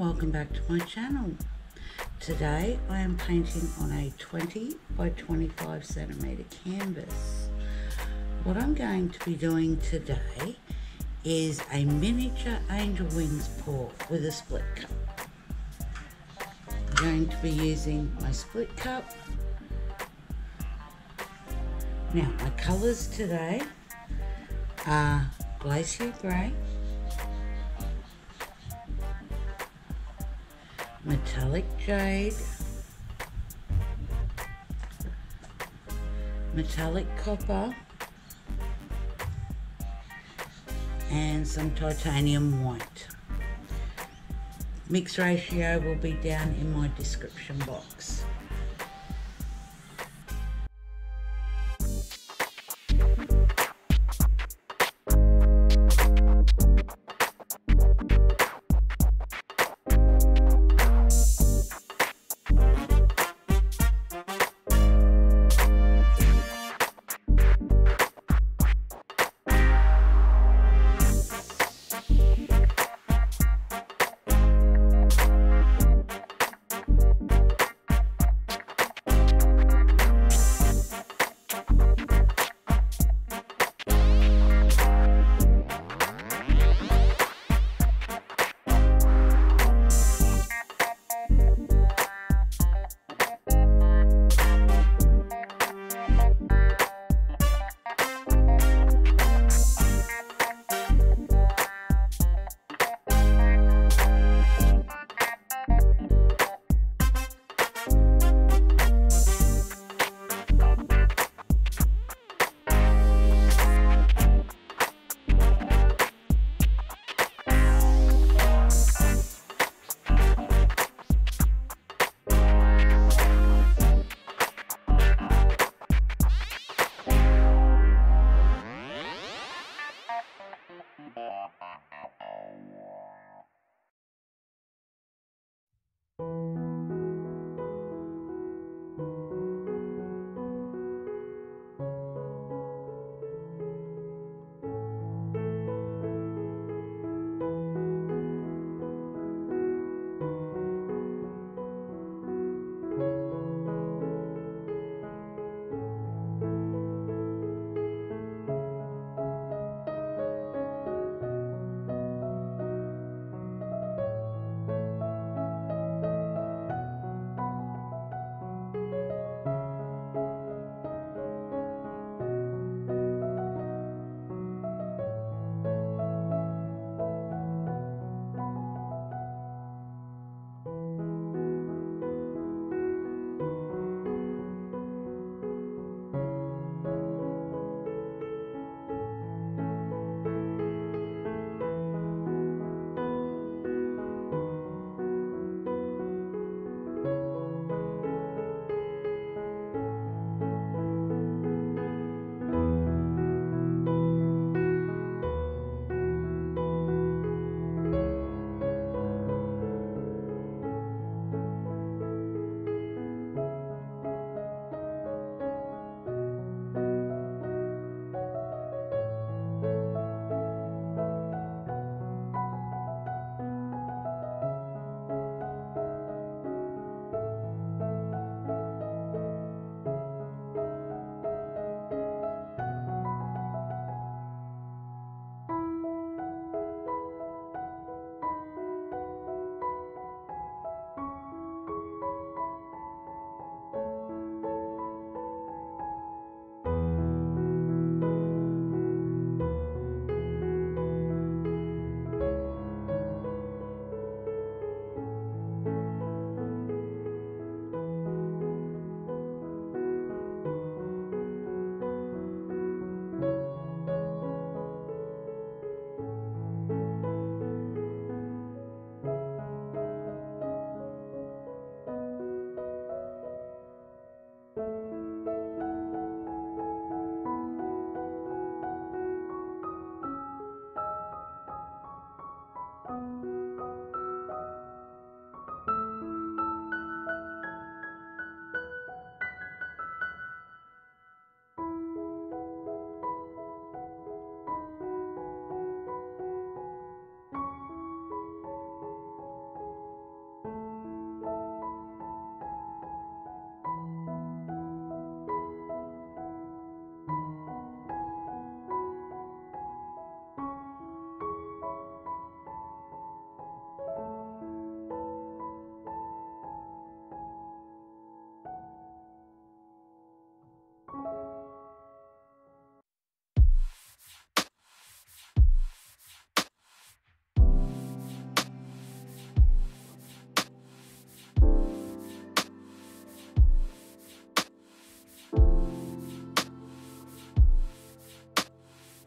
welcome back to my channel. Today I am painting on a 20 by 25 centimeter canvas. What I'm going to be doing today is a miniature angel wings pour with a split cup. I'm going to be using my split cup. Now my colours today are glacier grey, metallic jade, metallic copper, and some titanium white. Mix ratio will be down in my description box.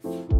you.